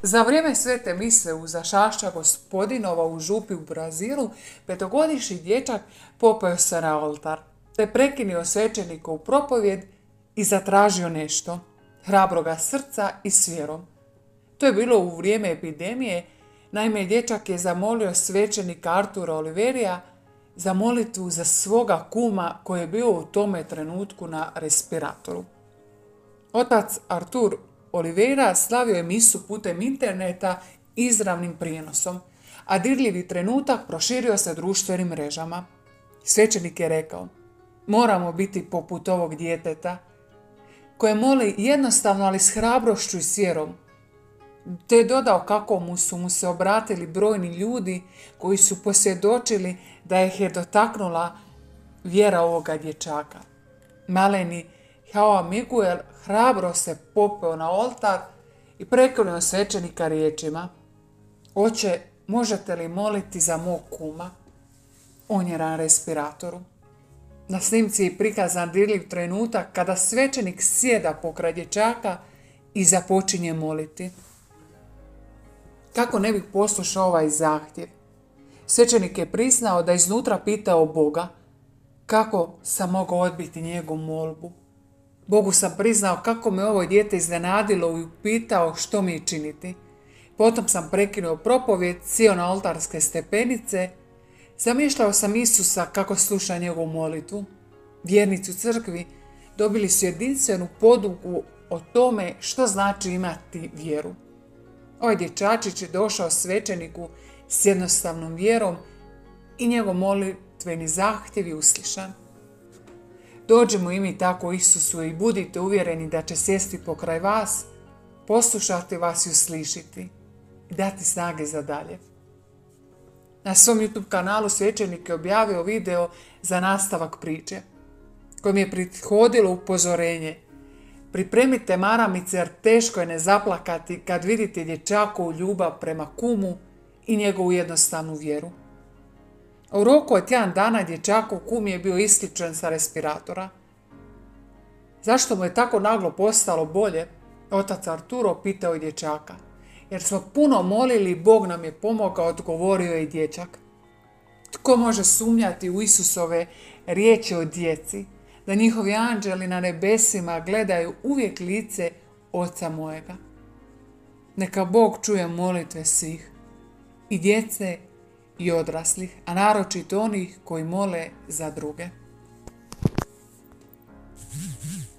Za vrijeme svete mise u zašašća Gospodinova u župi u Brazilu, 5-godišnji dječak popeo se na oltar, te prekinio svećenikovu propovjed i zatražio nešto, hrabroga srca i s vjerom. To je bilo u vrijeme epidemije. Naime, dječak je zamolio svećenika Artura Oliverija za molitvu za svoga kuma koji je bio u tome trenutku na respiratoru. Otac Artur Oliveira slavio je misu putem interneta izravnim prijenosom, a dirljivi trenutak proširio se društvenim mrežama. Svećenik je rekao: moramo biti poput ovog djeteta, koje moli jednostavno, ali s hrabrošću i s vjerom. Te je dodao kako su mu se obratili brojni ljudi koji su posvjedočili da ih je dotaknula vjera ovoga dječaka. Maleni Joao Miguel hrabro se popeo na oltar i prekinuo svećenika riječima: Oče, možete li moliti za mog kuma? On je na respiratoru. Na snimci je prikazan dirljiv trenutak kada svećenik sjeda pokraj dječaka i započinje moliti. Kako ne bih poslušao ovaj zahtjev? Svećenik je priznao da iznutra pitao Boga kako sam mogao odbiti njegovu molbu. Bogu sam priznao kako me ovo dijete iznenadilo i upitao što mi je činiti. Potom sam prekinuo propovjed, sjeo na oltarske stepenice, zamišljao sam Isusa kako sluša njegovu molitvu. Vjernici u crkvi dobili su jedinstvenu poduku o tome što znači imati vjeru. Ovaj dječačić je došao svećeniku s jednostavnom vjerom i njegov molitveni zahtjev je uslišan. Dođemo i mi tako Isusu i budite uvjereni da će sjesti pokraj vas, poslušati vas i uslišiti i dati snage za dalje. Na svom YouTube kanalu svećenik je objavio video za nastavak priče, kojim je prethodilo upozorenje: pripremite maramice jer teško je ne zaplakati kad vidite dječakovu ljubav prema kumu i njegovu jednostavnu vjeru. U roku od tjedan dana dječakov kum je bio isključen sa respiratora. Zašto mu je tako naglo postalo bolje? Otac Arturo pitao je dječaka. Jer smo puno molili i Bog nam je pomogao, odgovorio je dječak. Tko može sumnjati u Isusove riječi o djeci, da njihovi anđeli na nebesima gledaju uvijek lice Oca mojega? Neka Bog čuje molitve svih, i djece i odraslih, a naročito onih koji mole za druge.